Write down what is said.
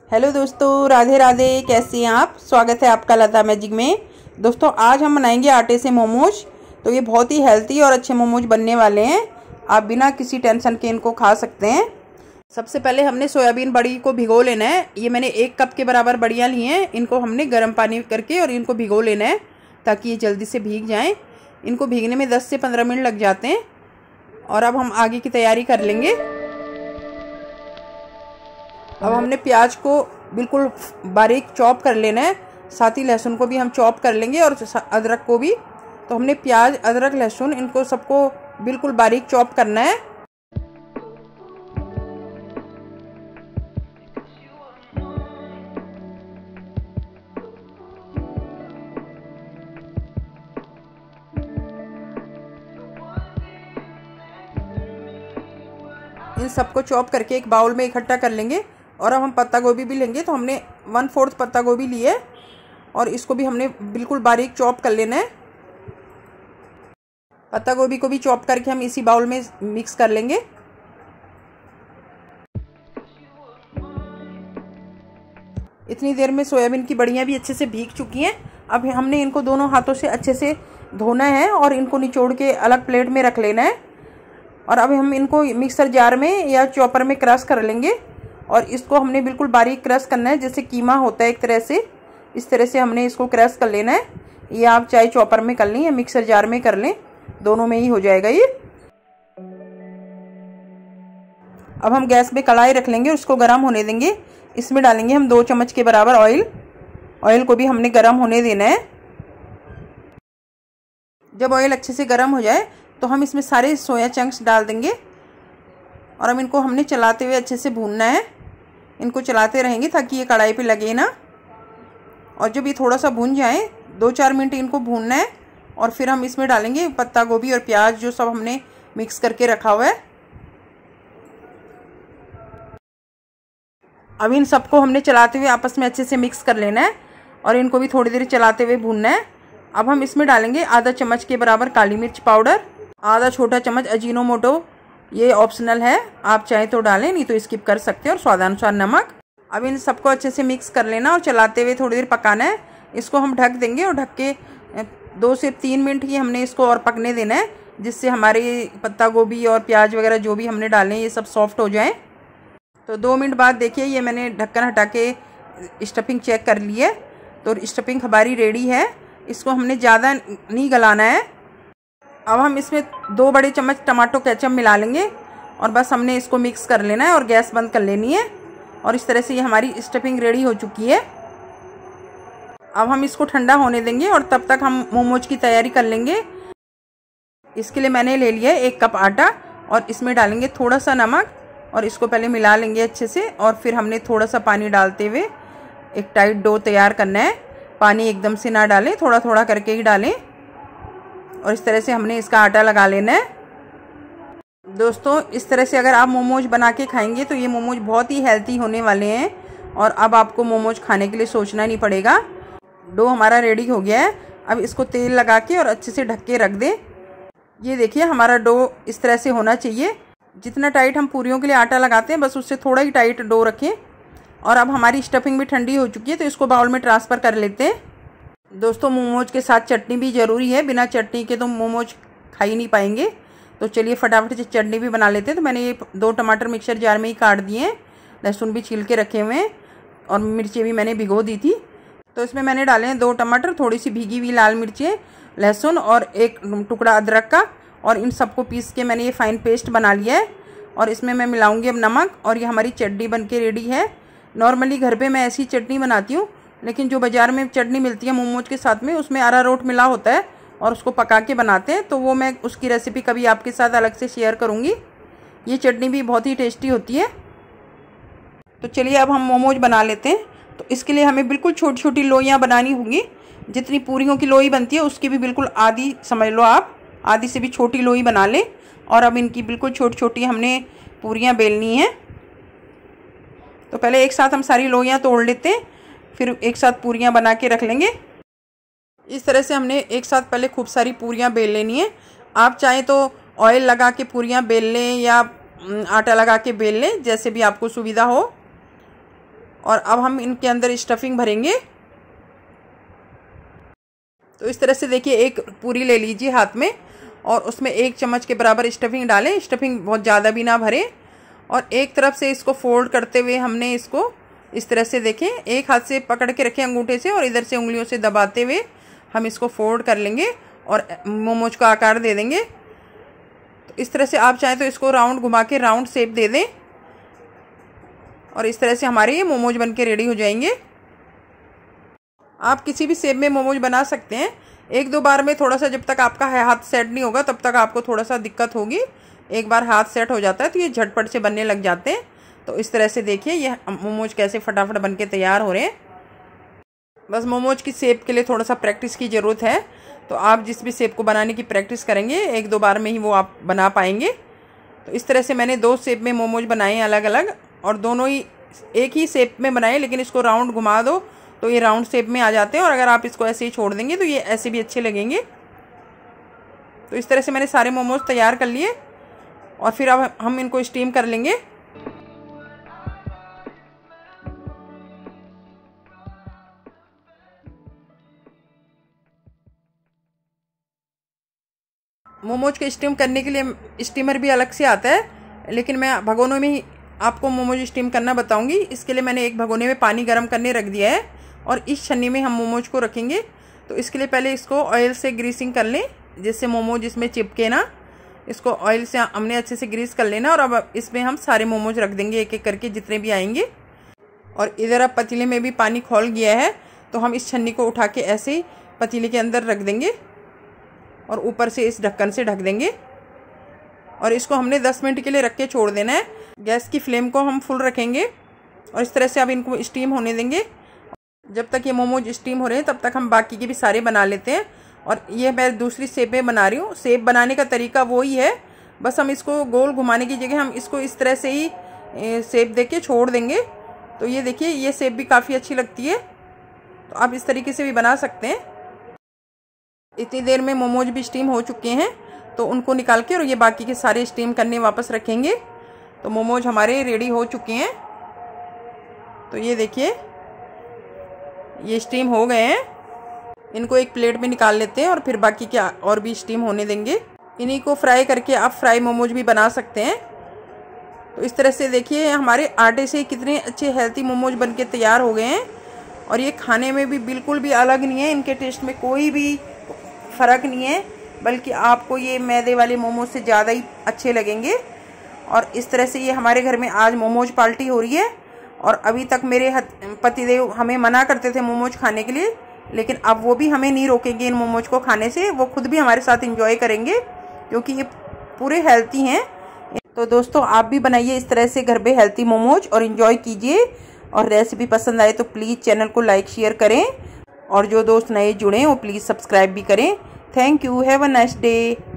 Hello दोस्तों, राधे राधे। कैसे हैं आप? स्वागत है आपका लता मैजिक में। दोस्तों आज हम बनाएंगे आटे से मोमोज। तो ये बहुत ही हेल्थी और अच्छे मोमोज बनने वाले हैं। आप बिना किसी टेंशन के इनको खा सकते हैं। सबसे पहले हमने सोयाबीन बड़ी को भिगो लेना है। ये मैंने 1 कप के बराबर बड़ियाँ ली हैं। इनको हमने गर्म पानी करके और इनको भिगो लेना है ताकि ये जल्दी से भीग जाएँ। इनको भीगने में 10 से 15 मिनट लग जाते हैं। और अब हम आगे की तैयारी कर लेंगे। अब हमने प्याज को बिल्कुल बारीक चॉप कर लेना है, साथ ही लहसुन को भी हम चॉप कर लेंगे और अदरक को भी। तो हमने प्याज, अदरक, लहसुन इनको सबको बिल्कुल बारीक चॉप करना है। इन सबको चॉप करके एक बाउल में इकट्ठा कर लेंगे। और अब हम पत्ता गोभी भी लेंगे। तो हमने 1/4 पत्ता गोभी लिए और इसको भी हमने बिल्कुल बारीक चॉप कर लेना है। पत्ता गोभी को भी चॉप करके हम इसी बाउल में मिक्स कर लेंगे। इतनी देर में सोयाबीन की बड़ियां भी अच्छे से भीग चुकी हैं। अब हमने इनको दोनों हाथों से अच्छे से धोना है और इनको निचोड़ के अलग प्लेट में रख लेना है। और अब हम इनको मिक्सर जार में या चॉपर में क्रश कर लेंगे। और इसको हमने बिल्कुल बारीक क्रश करना है, जैसे कीमा होता है एक तरह से। इस तरह से हमने इसको क्रश कर लेना है। ये आप चाहे चॉपर में कर लें या मिक्सर जार में कर लें, दोनों में ही हो जाएगा ये। अब हम गैस पे कढ़ाई रख लेंगे और उसको गर्म होने देंगे। इसमें डालेंगे हम 2 चम्मच के बराबर ऑयल। ऑयल को भी हमने गर्म होने देना है। जब ऑयल अच्छे से गर्म हो जाए तो हम इसमें सारे सोया चंक्स डाल देंगे। और अब इनको हमने चलाते हुए अच्छे से भूनना है। इनको चलाते रहेंगे ताकि ये कढ़ाई पे लगे ना। और जब ये थोड़ा सा भून जाए, 2-4 मिनट इनको भूनना है। और फिर हम इसमें डालेंगे पत्ता गोभी और प्याज, जो सब हमने मिक्स करके रखा हुआ है। अब इन सबको हमने चलाते हुए आपस में अच्छे से मिक्स कर लेना है और इनको भी थोड़ी देर चलाते हुए भूनना है। अब हम इसमें डालेंगे आधा चम्मच के बराबर काली मिर्च पाउडर, आधा छोटा चम्मच अजीनोमोटो, ये ऑप्शनल है, आप चाहे तो डालें, नहीं तो स्किप कर सकते हैं, और स्वादानुसार नमक। अब इन सबको अच्छे से मिक्स कर लेना और चलाते हुए थोड़ी देर पकाना है। इसको हम ढक देंगे और ढक के 2 से 3 मिनट ही हमने इसको और पकने देना है, जिससे हमारी पत्ता गोभी और प्याज वगैरह जो भी हमने डाले ये सब सॉफ्ट हो जाए। तो 2 मिनट बाद देखिए, ये मैंने ढक्कन हटा के स्टफिंग चेक कर ली है। तो स्टफिंग हमारी रेडी है। इसको हमने ज़्यादा नहीं गलाना है। अब हम इसमें 2 बड़े चम्मच टमाटो केचप मिला लेंगे और बस हमने इसको मिक्स कर लेना है और गैस बंद कर लेनी है। और इस तरह से ये हमारी स्टफिंग रेडी हो चुकी है। अब हम इसको ठंडा होने देंगे और तब तक हम मोमोज की तैयारी कर लेंगे। इसके लिए मैंने ले लिया है 1 कप आटा और इसमें डालेंगे थोड़ा सा नमक और इसको पहले मिला लेंगे अच्छे से। और फिर हमने थोड़ा सा पानी डालते हुए एक टाइट डो तैयार करना है। पानी एकदम से ना डालें, थोड़ा थोड़ा करके ही डालें। और इस तरह से हमने इसका आटा लगा लेना है। दोस्तों इस तरह से अगर आप मोमोज बना के खाएंगे तो ये मोमोज बहुत ही हेल्थी होने वाले हैं। और अब आपको मोमोज खाने के लिए सोचना नहीं पड़ेगा। डो हमारा रेडी हो गया है। अब इसको तेल लगा के और अच्छे से ढक के रख दें। ये देखिए हमारा डो इस तरह से होना चाहिए। जितना टाइट हम पूरियों के लिए आटा लगाते हैं, बस उससे थोड़ा ही टाइट डो रखें। और अब हमारी स्टफिंग भी ठंडी हो चुकी है, तो इसको बाउल में ट्रांसफ़र कर लेते हैं। दोस्तों मोमोज के साथ चटनी भी ज़रूरी है। बिना चटनी के तो मोमोज खा ही नहीं पाएंगे। तो चलिए फटाफट से चटनी भी बना लेते हैं। तो मैंने ये 2 टमाटर मिक्सर जार में ही काट दिए हैं। लहसुन भी छील के रखे हुए हैं और मिर्चें भी मैंने भिगो दी थी। तो इसमें मैंने डाले हैं 2 टमाटर, थोड़ी सी भीगी हुई लाल मिर्चें, लहसुन और 1 टुकड़ा अदरक का। और इन सबको पीस के मैंने ये फाइन पेस्ट बना लिया है। और इसमें मैं मिलाऊंगी अब नमक। और ये हमारी चटनी बन के रेडी है। नॉर्मली घर पे मैं ऐसी चटनी बनाती हूँ, लेकिन जो बाज़ार में चटनी मिलती है मोमोज के साथ में, उसमें अरारोट मिला होता है और उसको पका के बनाते हैं। तो वो मैं उसकी रेसिपी कभी आपके साथ अलग से शेयर करूँगी। ये चटनी भी बहुत ही टेस्टी होती है। तो चलिए अब हम मोमोज बना लेते हैं। तो इसके लिए हमें बिल्कुल छोटी छोटी लोइयाँ बनानी होंगी। जितनी पूरियों की लोई बनती है उसकी भी बिल्कुल आधी समझ लो आप, आधी से भी छोटी लोई बना लें। और अब इनकी बिल्कुल छोटी छोटी हमने पूरियाँ बेलनी हैं। तो पहले एक साथ हम सारी लोइयाँ तोड़ लेते हैं, फिर एक साथ पूरियाँ बना के रख लेंगे। इस तरह से हमने एक साथ पहले खूब सारी पूरियाँ बेल लेनी है। आप चाहें तो ऑयल लगा के पूरियाँ बेल लें या आटा लगा के बेल लें, जैसे भी आपको सुविधा हो। और अब हम इनके अंदर स्टफिंग भरेंगे। तो इस तरह से देखिए एक पूरी ले लीजिए हाथ में और उसमें 1 चम्मच के बराबर स्टफिंग डालें। स्टफिंग बहुत ज़्यादा भी ना भरें और एक तरफ से इसको फोल्ड करते हुए हमने इसको इस तरह से देखें, एक हाथ से पकड़ के रखें अंगूठे से और इधर से उंगलियों से दबाते हुए हम इसको फोल्ड कर लेंगे और मोमोज का आकार दे देंगे। तो इस तरह से आप चाहें तो इसको राउंड घुमा के राउंड शेप दे दें और इस तरह से हमारे ये मोमोज बन के रेडी हो जाएंगे। आप किसी भी शेप में मोमोज बना सकते हैं। 1-2 बार में थोड़ा सा जब तक आपका हाथ सेट नहीं होगा तब तक आपको थोड़ा सा दिक्कत होगी। एक बार हाथ सेट हो जाता है तो ये झटपट से बनने लग जाते हैं। तो इस तरह से देखिए ये मोमोज कैसे फटाफट बन के तैयार हो रहे हैं। बस मोमोज की शेप के लिए थोड़ा सा प्रैक्टिस की ज़रूरत है। तो आप जिस भी शेप को बनाने की प्रैक्टिस करेंगे 1-2 बार में ही वो आप बना पाएंगे। तो इस तरह से मैंने 2 शेप में मोमोज बनाए हैं अलग अलग, और दोनों ही एक ही शेप में बनाए, लेकिन इसको राउंड घुमा दो तो ये राउंड शेप में आ जाते हैं और अगर आप इसको ऐसे ही छोड़ देंगे तो ये ऐसे भी अच्छे लगेंगे। तो इस तरह से मैंने सारे मोमोज तैयार कर लिए और फिर अब हम इनको स्टीम कर लेंगे। मोमोज के स्टीम करने के लिए स्टीमर भी अलग से आता है, लेकिन मैं भगोनों में ही आपको मोमोज स्टीम करना बताऊंगी। इसके लिए मैंने एक भगोने में पानी गर्म करने रख दिया है और इस छन्नी में हम मोमोज को रखेंगे। तो इसके लिए पहले इसको ऑयल से ग्रीसिंग कर लें जिससे मोमोज इसमें चिपके ना। इसको ऑयल से हमने अच्छे से ग्रीस कर लेना और अब इसमें हम सारे मोमोज रख देंगे एक एक करके जितने भी आएंगे। और इधर अब पतीले में भी पानी खौल गया है तो हम इस छन्नी को उठा के ऐसे ही पतीले के अंदर रख देंगे और ऊपर से इस ढक्कन से ढक देंगे और इसको हमने 10 मिनट के लिए रख के छोड़ देना है। गैस की फ्लेम को हम फुल रखेंगे और इस तरह से अब इनको स्टीम होने देंगे। जब तक ये मोमोज स्टीम हो रहे हैं तब तक हम बाकी के भी सारे बना लेते हैं। और ये मैं दूसरी शेप में बना रही हूँ। शेप बनाने का तरीका वही है, बस हम इसको गोल घुमाने की जगह हम इसको इस तरह से ही शेप दे के छोड़ देंगे। तो ये देखिए ये शेप भी काफ़ी अच्छी लगती है। तो आप इस तरीके से भी बना सकते हैं। इतनी देर में मोमोज भी स्टीम हो चुके हैं तो उनको निकाल के और ये बाकी के सारे स्टीम करने वापस रखेंगे। तो मोमोज हमारे रेडी हो चुके हैं। तो ये देखिए ये स्टीम हो गए हैं। इनको एक प्लेट में निकाल लेते हैं और फिर बाकी के और भी स्टीम होने देंगे। इन्हीं को फ्राई करके आप फ्राई मोमोज भी बना सकते हैं। तो इस तरह से देखिए हमारे आटे से कितने अच्छे हेल्थी मोमोज बन के तैयार हो गए हैं और ये खाने में भी बिल्कुल भी अलग नहीं है। इनके टेस्ट में कोई भी फ़र्क नहीं है, बल्कि आपको ये मैदे वाले मोमोज से ज़्यादा ही अच्छे लगेंगे। और इस तरह से ये हमारे घर में आज मोमोज पार्टी हो रही है। और अभी तक मेरे पतिदेव हमें मना करते थे मोमोज खाने के लिए, लेकिन अब वो भी हमें नहीं रोकेंगे इन मोमोज को खाने से। वो खुद भी हमारे साथ एंजॉय करेंगे क्योंकि ये पूरे हेल्थी हैं। तो दोस्तों आप भी बनाइए इस तरह से घर पे हेल्थी मोमोज और एंजॉय कीजिए। और रेसिपी पसंद आए तो प्लीज़ चैनल को लाइक शेयर करें और जो दोस्त नए जुड़े हैं वो प्लीज़ सब्सक्राइब भी करें। Thank you. Have a nice day.